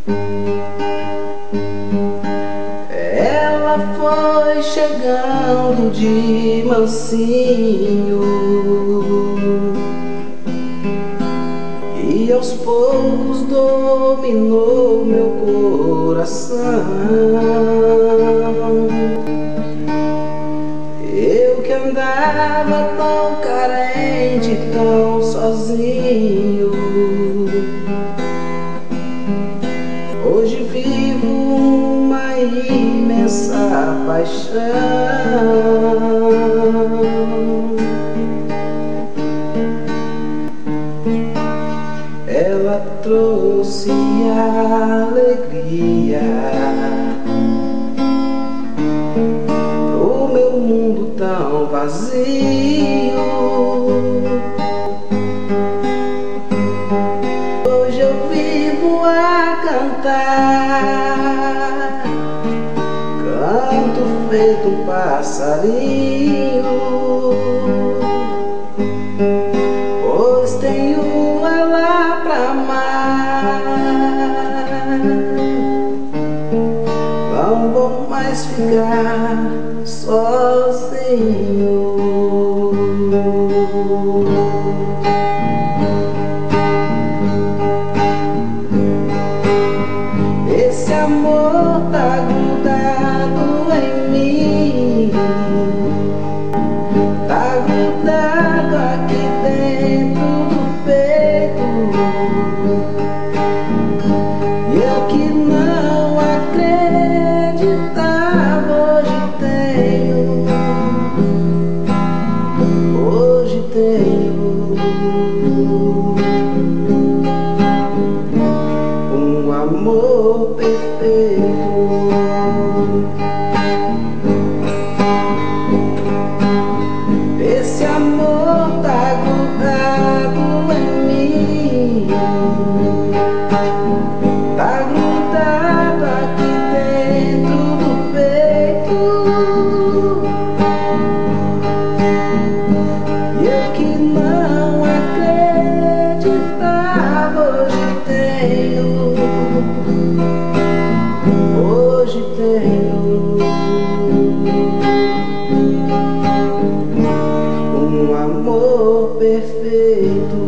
Ela foi chegando de mansinho e aos poucos dominou meu coração. Eu que andava tão carente, tão sozinho, hoje vivo uma imensa paixão. Ela trouxe alegria pro meu mundo tão vazio. Hoje eu vivo a cantar, canto feito um passarinho, pois tenho ela pra amar. Não vou mais ficar sozinho. Esse amor tá grudado em mim, tá grudado aqui dentro do peito, e eu que não acreditava, hoje tenho um amor perfeito. Esse amor tá grudado em mim, tá grudado aqui dentro do peito, e eu que não acreditava, hoje tenho um amor perfeito.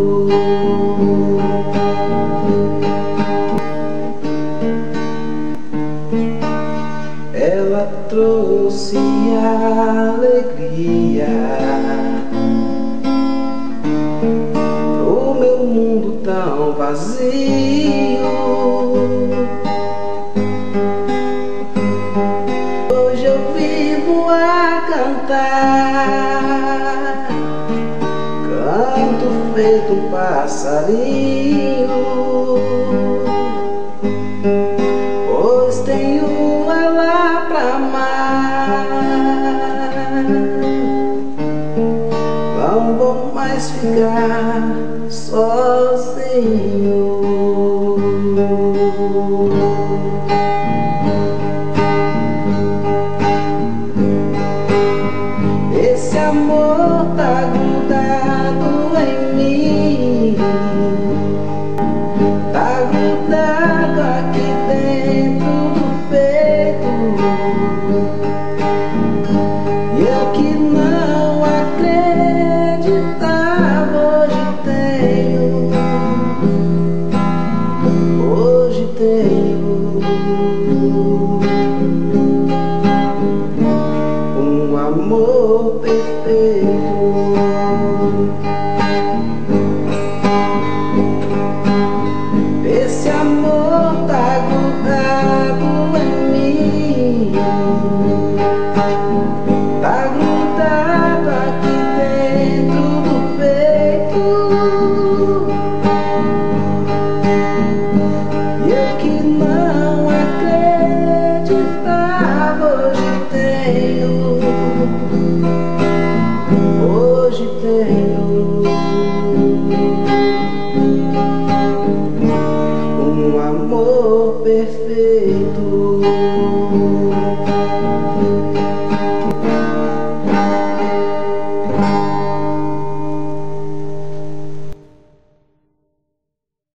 Ela trouxe alegria pro meu mundo tão vazio. Hoje eu vivo a cantar, canto feito um passarinho, pois tenho ela pra amar. Não vou mais ficar sozinho.